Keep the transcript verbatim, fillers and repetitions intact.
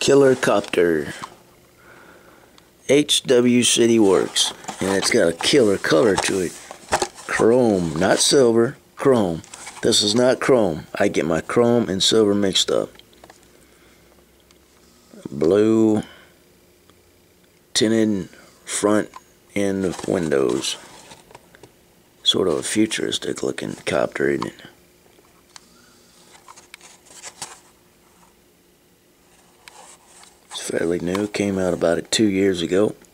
Killer Copter. H W City Works. And it's got a killer color to it. Chrome, not silver, chrome. This is not chrome. I get my chrome and silver mixed up. Blue tinted front end windows. Sort of a futuristic looking copter, isn't it? It's fairly new. Came out about two years ago.